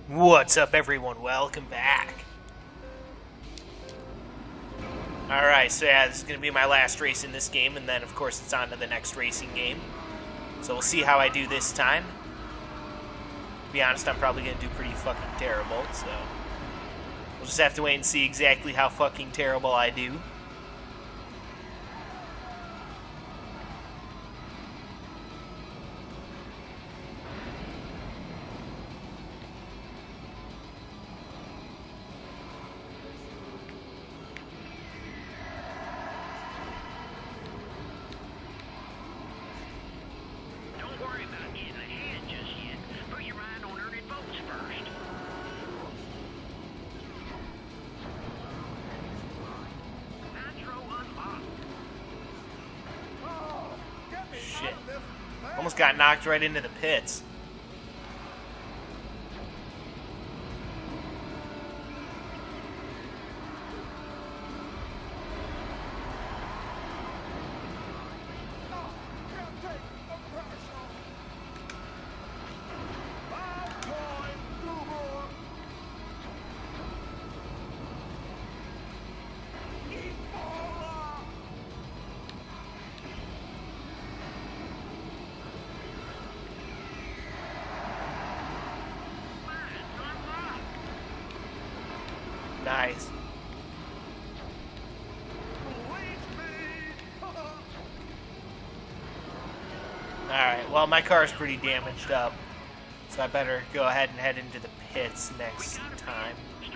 What's up, everyone? Welcome back. Alright, so yeah, this is going to be my last race in this game, and then, of course, it's on to the next racing game. So we'll see how I do this time. To be honest, I'm probably going to do pretty fucking terrible, so we'll just have to wait and see exactly how fucking terrible I do. Shit. Almost got knocked right into the pits. Nice. Alright, well, my car is pretty damaged up, so I better go ahead and head into the pits next time.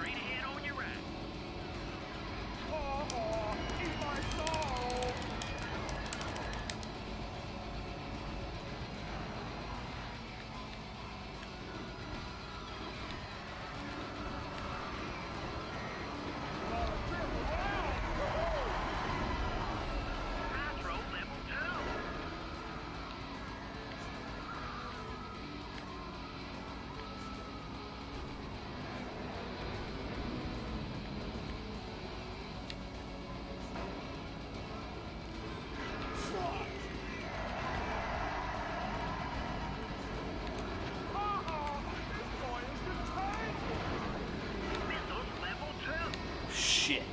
Shit.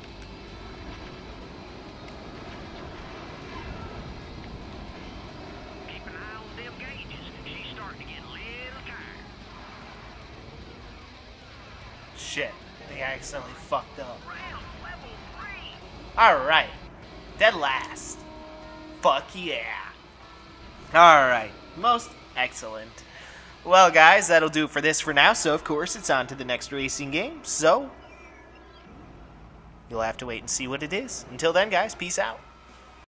Keep an eye on them gauges. She's starting to get a little tired. Shit. I think I accidentally fucked up. Round level 3. Alright. Dead last. Fuck yeah. Alright. Most excellent. Well, guys, that'll do it for this for now. So, of course, it's on to the next racing game. So, you'll have to wait and see what it is. Until then, guys, peace out.